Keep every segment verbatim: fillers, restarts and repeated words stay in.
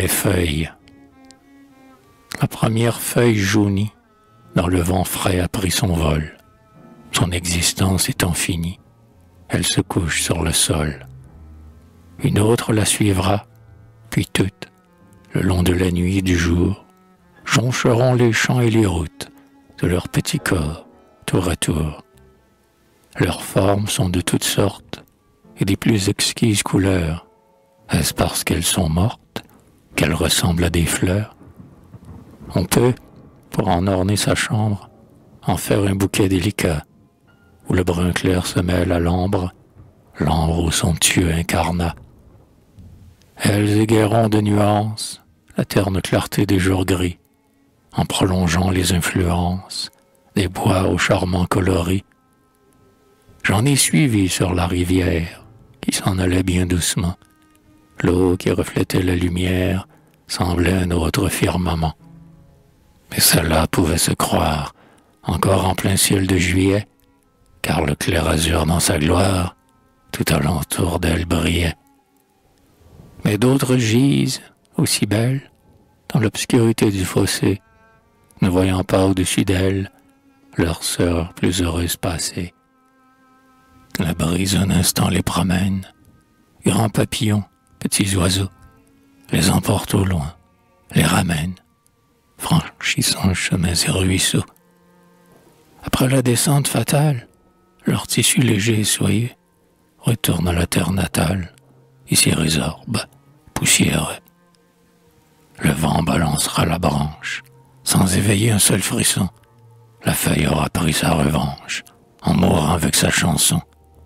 les feuilles. La première feuille jaunie, dans le vent frais a pris son vol. Son existence étant finie, elle se couche sur le sol. Une autre la suivra, puis toutes, le long de la nuit et du jour, joncheront les champs et les routes de leurs petits corps, tour à tour. Leurs formes sont de toutes sortes et des plus exquises couleurs. Est-ce parce qu'elles sont mortes qu'elles ressemblent à des fleurs? On peut, pour en orner sa chambre, en faire un bouquet délicat, où le brun clair se mêle à l'ambre, l'ambre au somptueux incarnat. Elles égaieront de nuances la terne clarté des jours gris, en prolongeant les influences des bois aux charmants coloris. J'en ai suivi sur la rivière, qui s'en allait bien doucement. L'eau qui reflétait la lumière semblait un autre firmament. Mais cela pouvait se croire, encore en plein ciel de juillet, car le clair azur dans sa gloire, tout alentour d'elle brillait. Mais d'autres gisent, aussi belles, dans l'obscurité du fossé, ne voyant pas au-dessus d'elles leur sœur plus heureuse passée. La brise un instant les promène, grands papillons, petits oiseaux, les emportent au loin, les ramènent, franchissant chemins et ruisseaux. Après la descente fatale, leur tissu léger et soyeux retourne à la terre natale et s'y résorbe, poussiéreux. Le vent balancera la branche, sans éveiller un seul frisson. La feuille aura pris sa revanche, en mourant avec sa chanson.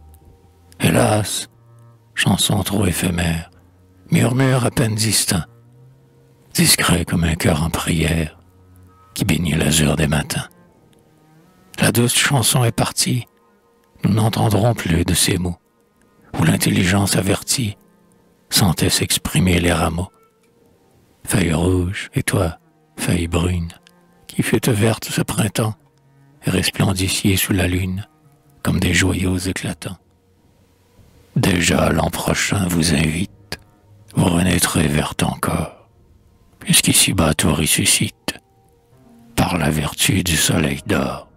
Hélas, chanson trop éphémère, murmure à peine distinct, discret comme un cœur en prière, qui bénit l'azur des matins. La douce chanson est partie, nous n'entendrons plus de ces mots, où l'intelligence avertie sentait s'exprimer les rameaux. Feuille rouge, et toi, feuille brune, qui fûtes verte ce printemps, et resplendissiez sous la lune, comme des joyaux éclatants. Déjà l'an prochain vous invite, vous renaîtrez verte encore, puisqu'ici-bas tout ressuscite, par la vertu du soleil d'or.